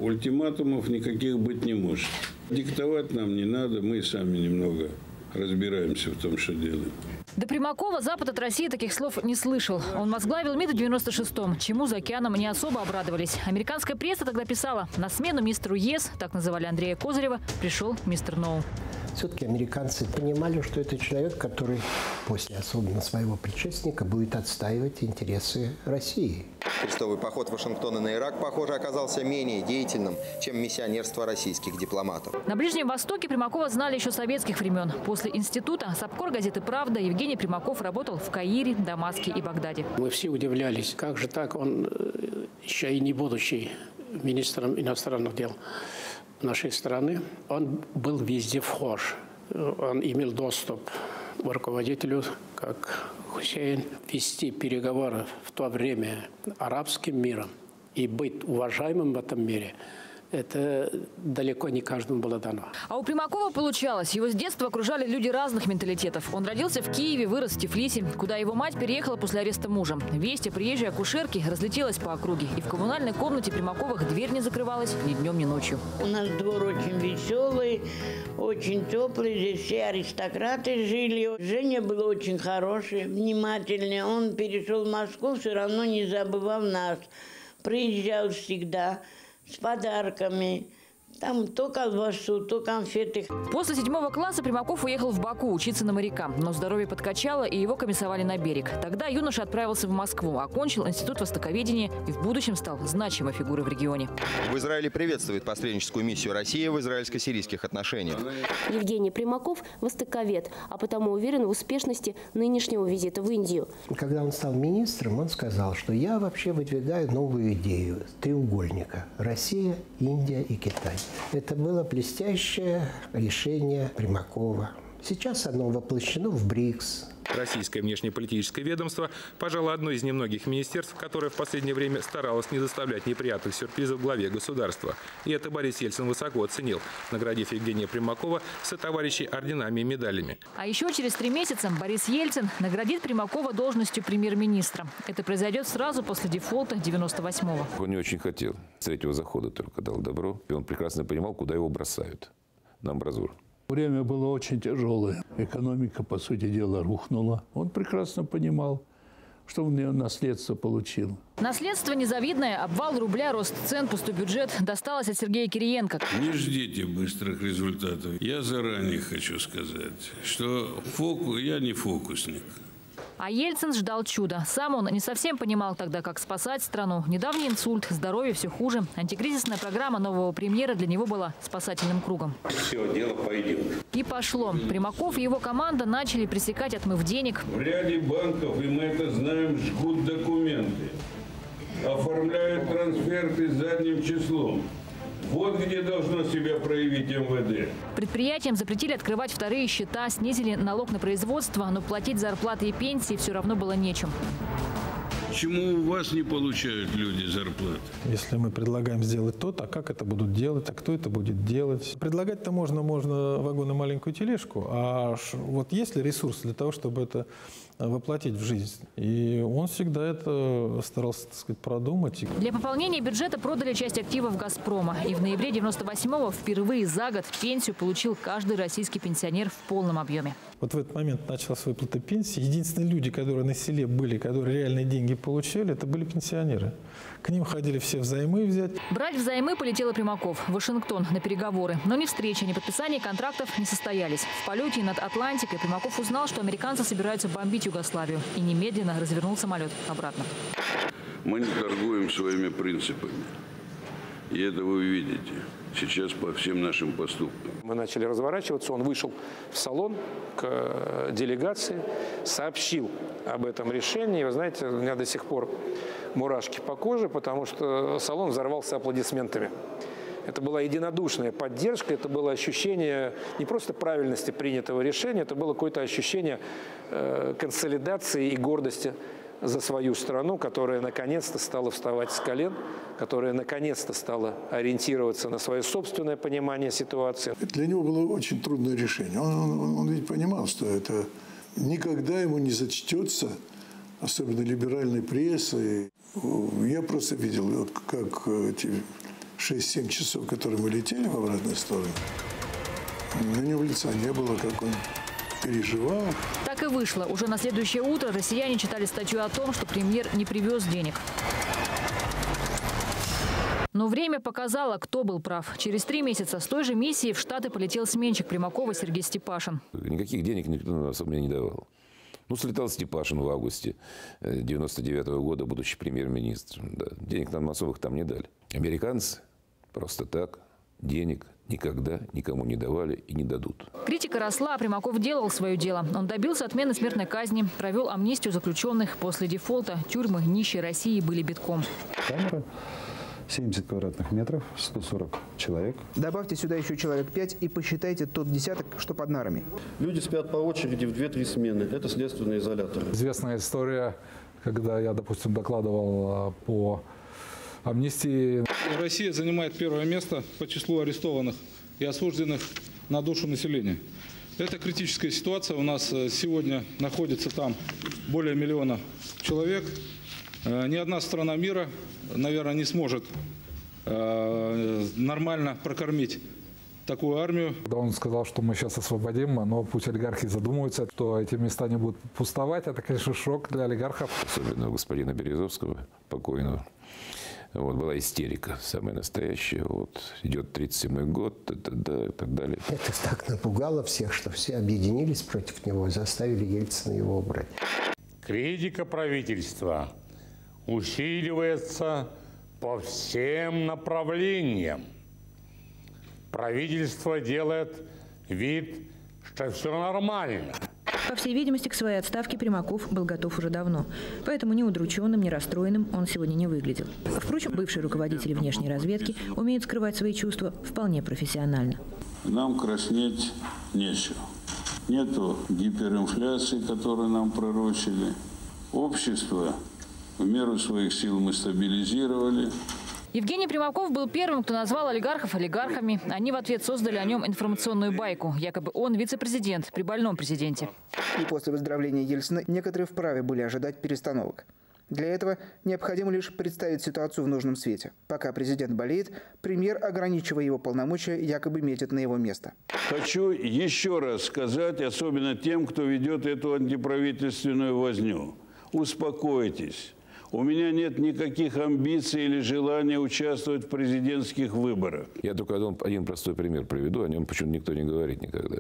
Ультиматумов никаких быть не может. Диктовать нам не надо, мы сами немного разбираемся в том, что делаем. До Примакова Запад от России таких слов не слышал. Он возглавил МИД в 96-м, чему за океаном не особо обрадовались. Американская пресса тогда писала: на смену мистеру ЕС, так называли Андрея Козырева, пришел мистер Ноу. Все-таки американцы понимали, что это человек, который после особенно своего предшественника будет отстаивать интересы России. Крестовый поход Вашингтона на Ирак, похоже, оказался менее деятельным, чем миссионерство российских дипломатов. На Ближнем Востоке Примакова знали еще с советских времен. После института САПКОР газеты «Правда» Евгений Примаков работал в Каире, Дамаске и Багдаде. Мы все удивлялись, как же так он, еще и не будучи министром иностранных дел нашей страны, он был везде вхож. Он имел доступ к руководителю, как Хусейн, вести переговоры в то время арабским миром и быть уважаемым в этом мире. Это далеко не каждому было дано. А у Примакова получалось. Его с детства окружали люди разных менталитетов. Он родился в Киеве, вырос в Тифлисе, куда его мать переехала после ареста мужа. Весть о приезжей акушерке разлетелась по округе. И в коммунальной комнате Примаковых дверь не закрывалась ни днем, ни ночью. У нас двор очень веселый, очень теплый. Здесь все аристократы жили. Женя был очень хороший, внимательный. Он перешел в Москву, все равно не забывал нас. Приезжал всегда с подарками. Там то колбасу, то конфеты. После 7 класса Примаков уехал в Баку учиться на моряка. Но здоровье подкачало, и его комиссовали на берег. Тогда юноша отправился в Москву, окончил институт востоковедения и в будущем стал значимой фигурой в регионе. В Израиле приветствует посредническую миссию России в израильско-сирийских отношениях. Евгений Примаков – востоковед, а потому уверен в успешности нынешнего визита в Индию. Когда он стал министром, он сказал, что я вообще выдвигаю новую идею треугольника – Россия, Индия и Китай. Это было блестящее решение Примакова. Сейчас оно воплощено в БРИКС. Российское внешнеполитическое ведомство, пожалуй, одно из немногих министерств, которое в последнее время старалось не доставлять неприятных сюрпризов главе государства. И это Борис Ельцин высоко оценил, наградив Евгения Примакова сотоварищей орденами и медалями. А еще через 3 месяца Борис Ельцин наградит Примакова должностью премьер-министра. Это произойдет сразу после дефолта 98-го. Он не очень хотел. С 3-го захода только дал добро. И он прекрасно понимал, куда его бросают. На амбразуру. Время было очень тяжелое. Экономика, по сути дела, рухнула. Он прекрасно понимал, что он наследство получил. Наследство незавидное, обвал рубля, рост цен, пустой бюджет досталось от Сергея Кириенко. Не ждите быстрых результатов. Я заранее хочу сказать, что я не фокусник. А Ельцин ждал чуда. Сам он не совсем понимал тогда, как спасать страну. Недавний инсульт, здоровье все хуже. Антикризисная программа нового премьера для него была спасательным кругом. Все, дело пойдет. И пошло. Примаков и его команда начали пресекать отмыв денег. В ряде банков, и мы это знаем, жгут документы. Оформляют трансферты задним числом. Вот где должно себя проявить МВД. Предприятиям запретили открывать вторые счета, снизили налог на производство, но платить зарплаты и пенсии все равно было нечем. Почему у вас не получают люди зарплаты? Если мы предлагаем сделать то-то, а как это будут делать, а кто это будет делать? Предлагать-то можно вагон и маленькую тележку, а вот есть ли ресурсы для того, чтобы это воплотить в жизнь? И он всегда это старался, так сказать, продумать. Для пополнения бюджета продали часть активов «Газпрома». И в ноябре 98-го впервые за год пенсию получил каждый российский пенсионер в полном объеме. Вот в этот момент началась выплата пенсии. Единственные люди, которые на селе были, которые реальные деньги получали, это были пенсионеры. К ним ходили все взаймы взять. Брать взаймы полетел Примаков в Вашингтон на переговоры. Но ни встречи, ни подписание контрактов не состоялись. В полете над Атлантикой Примаков узнал, что американцы собираются бомбить Югославию. И немедленно развернул самолет обратно. Мы не торгуем своими принципами. И это вы видите сейчас по всем нашим поступкам. Мы начали разворачиваться, он вышел в салон к делегации, сообщил об этом решении. Вы знаете, у меня до сих пор мурашки по коже, потому что салон взорвался аплодисментами. Это была единодушная поддержка, это было ощущение не просто правильности принятого решения, это было какое-то ощущение консолидации и гордости за свою страну, которая наконец-то стала вставать с колен, которая наконец-то стала ориентироваться на свое собственное понимание ситуации. Для него было очень трудное решение. Он ведь понимал, что это никогда ему не зачтется, особенно либеральной прессой. Я просто видел, как эти 6-7 часов, которые мы летели в обратную сторону, на него лица не было, как он переживал. Так и вышло. Уже на следующее утро россияне читали статью о том, что премьер не привез денег. Но время показало, кто был прав. Через 3 месяца с той же миссией в Штаты полетел сменщик Примакова Сергей Степашин. Никаких денег никто особо мне не давал. Ну, слетал Степашин в августе 99-го года, будучи премьер-министром. Да. Денег нам особых там не дали. Американцы просто так денег никогда никому не давали и не дадут. Критика росла, а Примаков делал свое дело. Он добился отмены смертной казни, провел амнистию заключенных. После дефолта тюрьмы нищей России были битком. Камера 70 квадратных метров, 140 человек. Добавьте сюда еще человек 5 и посчитайте тот десяток, что под нарами. Люди спят по очереди в 2-3 смены. Это следственный изолятор. Известная история, когда я, допустим, докладывал по амнистии. Россия занимает первое место по числу арестованных и осужденных на душу населения. Это критическая ситуация. У нас сегодня находится там более 1 миллиона человек. Ни одна страна мира, наверное, не сможет нормально прокормить такую армию. Когда он сказал, что мы сейчас освободим, но пусть олигархи задумаются, что эти места не будут пустовать, это, конечно, шок для олигархов. Особенно у господина Березовского, покойного. Вот, была истерика самая настоящая. Вот, идет 37-й год, и так далее. Это так напугало всех, что все объединились против него и заставили Ельцина его убрать. Критика правительства усиливается по всем направлениям. Правительство делает вид, что все нормально. По всей видимости, к своей отставке Примаков был готов уже давно. Поэтому ни удрученным, ни расстроенным он сегодня не выглядел. Впрочем, бывшие руководители внешней разведки умеют скрывать свои чувства вполне профессионально. Нам краснеть нечего. Нету гиперинфляции, которую нам пророчили. Общество в меру своих сил мы стабилизировали. Евгений Примаков был первым, кто назвал олигархов олигархами. Они в ответ создали о нем информационную байку. Якобы он вице-президент при больном президенте. И после выздоровления Ельцина некоторые вправе были ожидать перестановок. Для этого необходимо лишь представить ситуацию в нужном свете. Пока президент болеет, премьер, ограничивая его полномочия, якобы метит на его место. Хочу еще раз сказать, особенно тем, кто ведет эту антиправительственную возню. Успокойтесь. У меня нет никаких амбиций или желания участвовать в президентских выборах. Я только один простой пример приведу, о нем почему-то никто не говорит никогда.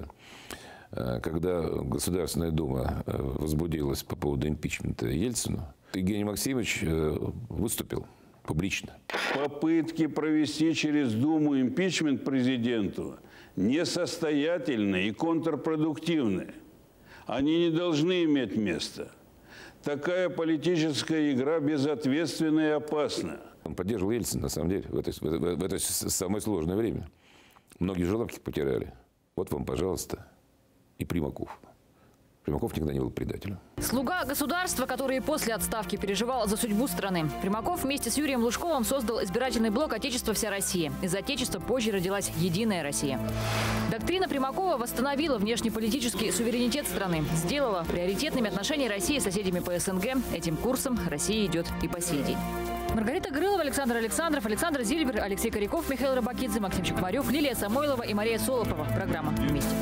Когда Государственная Дума возбудилась по поводу импичмента Ельцину, Евгений Максимович выступил публично. Попытки провести через Думу импичмент президенту несостоятельны и контрпродуктивны. Они не должны иметь места. Такая политическая игра безответственна и опасна. Он поддерживал Ельцина, на самом деле, в это самое сложное время. Многие желудки потеряли. Вот вам, пожалуйста, и Примаков. Примаков никогда не был предателем. Слуга государства, который после отставки переживал за судьбу страны. Примаков вместе с Юрием Лужковым создал избирательный блок «Отечество. Вся Россия». Из Отечества позже родилась «Единая Россия». Доктрина Примакова восстановила внешнеполитический суверенитет страны, сделала приоритетными отношения России с соседями по СНГ. Этим курсом Россия идет и по сей день. Маргарита Грылова, Александр Александров, Александр Зильбер, Алексей Коряков, Михаил Рыбакидзе, Максим Чукмарев, Лилия Самойлова и Мария Солопова. Программа «Вместе».